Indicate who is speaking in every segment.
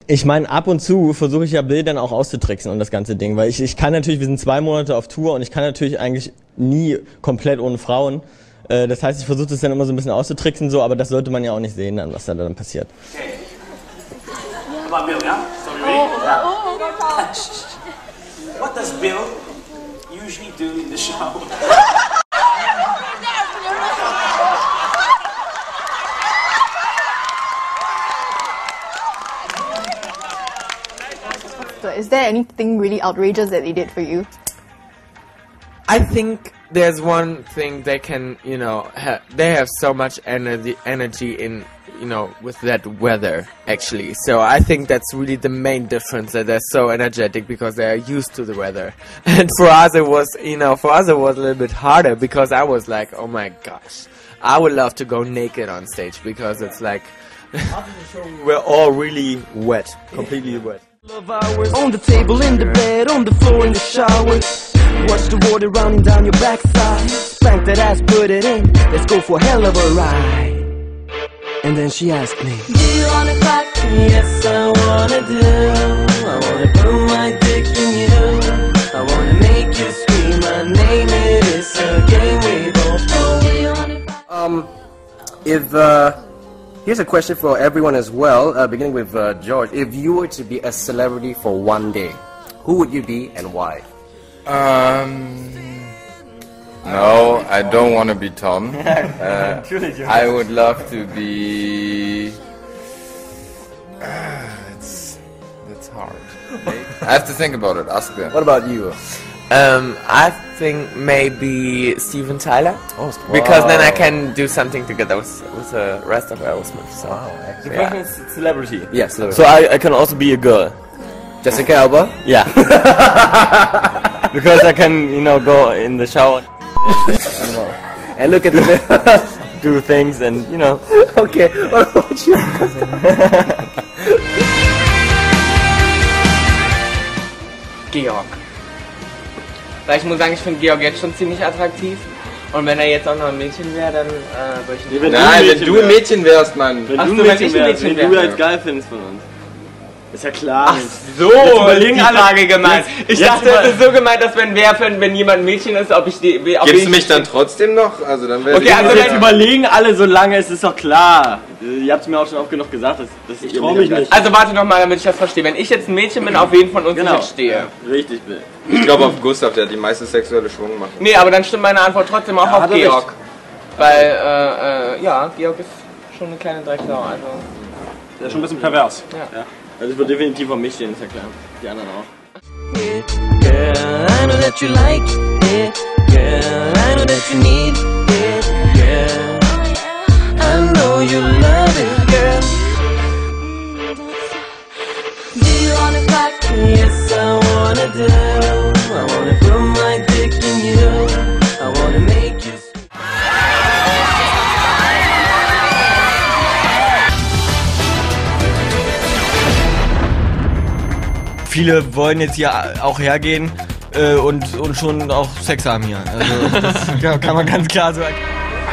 Speaker 1: Ich meine, ab und zu versuche ich ja Bill dann auch auszutricksen und das ganze Ding, weil ich kann natürlich, wir sind 2 Monate auf Tour und ich kann natürlich eigentlich nie komplett ohne Frauen. Das heißt, ich versuche das dann immer so ein bisschen auszutricksen, so, aber das sollte man ja auch nicht sehen, dann, was da dann passiert.
Speaker 2: Okay. About Bill, yeah? So you ready? Yeah. What does Bill usually do in the shower?
Speaker 3: So is there anything really outrageous that they did for you?
Speaker 4: I think there's one thing they can, you know, they have so much energy in, you know, with that weather, actually. So I think that's really the main difference, that they're so energetic because they are used to the weather. And for us it was, you know, for us it was a little bit harder because I was like, oh my gosh, I would love to go naked on stage because it's like,
Speaker 1: We're all really wet, completely wet.
Speaker 5: On the table, in the bed, on the floor, in the shower. Watch the water running down your backside. Spank that ass, put it in. Let's go for a hell of a ride. And then she asked me, do you wanna fuck? Yes, I wanna do. I wanna put my dick in you. I wanna make you scream my name. It is a game we both play.
Speaker 6: Here's a question for everyone as well, beginning with George. If you were to be a celebrity for one day, who would you be and why?
Speaker 7: No, I don't want to be Tom. I would love to be... That's hard. I have to think about it, ask them.
Speaker 6: What about you?
Speaker 4: I think maybe Steven Tyler, because then I can do something together with the rest of Aerosmith. So.
Speaker 6: Wow,
Speaker 1: The question is celebrity.
Speaker 6: Yes, celebrity.
Speaker 1: So I can also be a girl.
Speaker 6: Jessica Alba?
Speaker 1: Yeah. Because I can, you know, go in the shower
Speaker 6: And look at the...
Speaker 1: do things and, you know.
Speaker 6: Okay, what about you?
Speaker 4: Georg. Weil ich muss sagen, ich finde Georg jetzt schon ziemlich attraktiv. Und wenn er jetzt auch noch ein Mädchen wäre, dann würde ich nicht...
Speaker 7: Nein, wenn du ein Mädchen wärst, Mann.
Speaker 1: Wenn
Speaker 4: Ach
Speaker 1: du
Speaker 4: so,
Speaker 1: ein Mädchen
Speaker 4: wenn ich ein
Speaker 1: wärst,
Speaker 4: Mädchen
Speaker 1: wenn du
Speaker 4: wäre.
Speaker 1: halt geil findest von uns. Ist ja klar.
Speaker 4: Ach so,
Speaker 1: überlegen
Speaker 4: die
Speaker 1: alle-
Speaker 4: Frage gemeint. Ich
Speaker 1: jetzt
Speaker 4: dachte, es ist so gemeint, dass wenn jemand ein Mädchen ist, ob ich die...
Speaker 7: Gibst du mich dann trotzdem noch? Also dann wäre
Speaker 4: Okay, also
Speaker 1: Jetzt überlegen alle so lange, es ist doch klar. Ihr habt es mir auch schon oft genug gesagt, dass ich trau mich nicht.
Speaker 4: Also warte nochmal, damit ich das verstehe. Wenn ich jetzt ein Mädchen bin, auf wen von uns ich jetzt stehe.
Speaker 1: Richtig, Bill.
Speaker 7: Ich glaube auf Gustav, der hat die meiste sexuelle Schwung macht.
Speaker 4: Nee, aber dann stimmt meine Antwort trotzdem auch auf
Speaker 1: hat er
Speaker 4: Georg.
Speaker 1: recht.
Speaker 4: Weil, ja, Georg ist schon eine kleine Drecksau, also...
Speaker 1: Der ist schon ein bisschen pervers.
Speaker 4: Ja.
Speaker 1: Also ich würde definitiv auf mich stehen, ist ja klar. Die anderen auch.
Speaker 5: Girl, I know that you like it. Girl, I know that you need it. Girl, I know you love it, girl. Do you wanna fuck? Yes, I wanna do. I wanna put my dick in you. I wanna make you.
Speaker 1: Viele wollen jetzt hier auch hergehen und schon auch Sex haben hier. Also das kann man ganz klar so erkennen.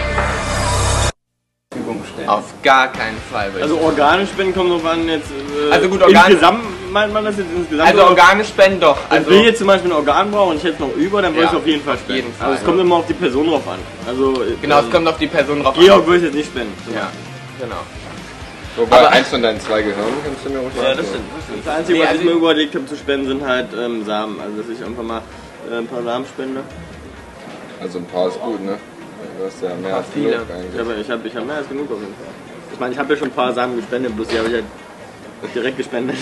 Speaker 4: Auf gar keinen Fall.
Speaker 1: Also Organspenden kommt drauf an jetzt.
Speaker 4: Also gut,
Speaker 1: insgesamt meint man das jetzt insgesamt?
Speaker 4: Also Organspenden doch.
Speaker 1: Also wenn ich jetzt zum Beispiel ein Organ brauche und ich hätte noch über, dann würde ich
Speaker 4: Ja,
Speaker 1: auf jeden Fall
Speaker 4: auf
Speaker 1: spenden.
Speaker 4: jeden Fall,
Speaker 1: Also es kommt immer auf die Person drauf an. Also
Speaker 4: Genau, es kommt auf die Person drauf an.
Speaker 1: Georg würde ich jetzt nicht spenden.
Speaker 4: Ja, genau.
Speaker 7: Wobei
Speaker 4: Aber-
Speaker 7: eins von deinen 2 Gehirnen kannst du mir ruhig
Speaker 1: Ja,
Speaker 7: sagen.
Speaker 1: das stimmt. Das Einzige,
Speaker 4: Nee,
Speaker 1: was
Speaker 4: also
Speaker 1: ich mir überlegt habe zu spenden, sind halt Samen. Also dass ich einfach mal ein paar Samen spende.
Speaker 7: Also ein paar ist gut, ne? Du hast ja mehr als
Speaker 4: viele.
Speaker 7: genug eigentlich.
Speaker 1: Ich hab mehr als genug auf jeden Fall. Ich meine, ich habe ja schon ein paar Samen gespendet, bloß die habe ich halt direkt gespendet.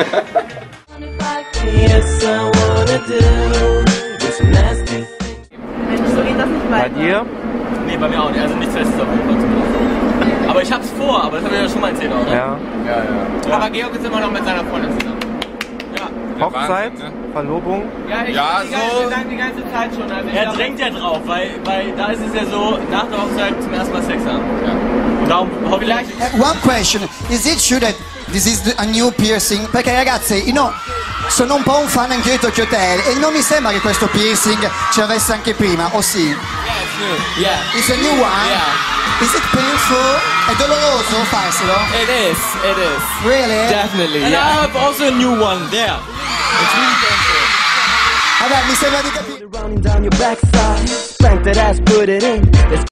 Speaker 5: Yes, I wanna do. This nasty.
Speaker 3: Mensch, so geht das nicht
Speaker 4: Bei
Speaker 3: weiter.
Speaker 4: dir?
Speaker 1: Nee, bei mir auch nicht. Also nichts Festes auf jeden Fall zumindest. Aber ich hab's vor, aber das habe ich ja schon mal erzählt, oder?
Speaker 4: Ja.
Speaker 7: Ja.
Speaker 4: Aber Georg ist immer noch mit seiner Freundin zusammen.
Speaker 7: Hochzeit,
Speaker 4: Verlobung? Ja,
Speaker 7: Ja,
Speaker 4: wir sagen die ganze Zeit schon. Also
Speaker 1: Er drängt ja drauf, weil da ist es ja so, nach der Hochzeit zum ersten Mal Sex haben. Ja. Und darum hoffe ich...
Speaker 8: One question, is it true that this is a new piercing? Perché ragazze, io sono un po' un fan anche di Tokyo Hotel e non mi sembra che questo piercing ce l'avesse anche prima, o sì?
Speaker 4: Yeah.
Speaker 8: It's a new one?
Speaker 4: Yeah.
Speaker 8: Is it painful? È doloroso farselo?
Speaker 4: It is.
Speaker 8: Really?
Speaker 4: Definitely,
Speaker 9: And
Speaker 4: yeah.
Speaker 9: I have also a new one there. It's really painful.
Speaker 8: Vabbè, mi sembra di capire.
Speaker 5: Running down your backside, spank that ass, put it in. Let's